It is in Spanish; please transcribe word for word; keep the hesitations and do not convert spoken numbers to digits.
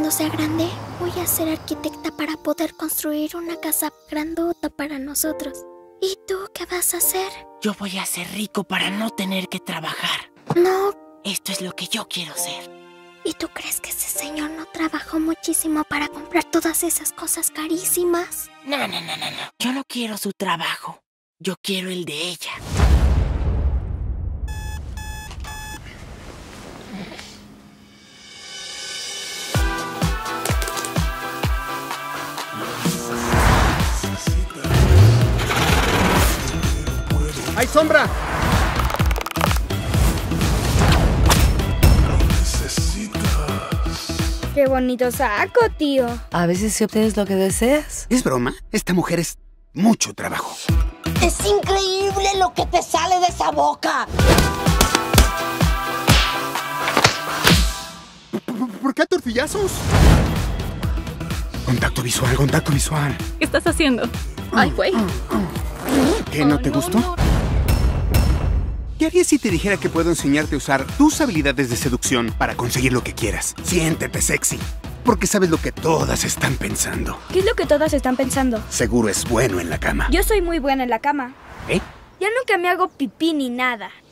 cuando sea grande, voy a ser arquitecta para poder construir una casa grandota para nosotros. ¿Y tú qué vas a hacer? Yo voy a ser rico para no tener que trabajar. No. Esto es lo que yo quiero ser. ¿Y tú crees que ese señor no trabajó muchísimo para comprar todas esas cosas carísimas? No, no, no, no, no. Yo no quiero su trabajo. Yo quiero el de ella. ¡Hay sombra! ¡Qué bonito saco, tío! A veces si obtienes lo que deseas. ¿Es broma? Esta mujer es mucho trabajo. ¡Es increíble lo que te sale de esa boca! ¿Por qué tortillazos? Contacto visual, contacto visual. ¿Qué estás haciendo? Ay, güey. ¿Qué, no te gustó? ¿Qué harías si te dijera que puedo enseñarte a usar tus habilidades de seducción para conseguir lo que quieras? Siéntete sexy, porque sabes lo que todas están pensando. ¿Qué es lo que todas están pensando? Seguro es bueno en la cama. Yo soy muy buena en la cama. ¿Eh? Yo nunca me hago pipí ni nada.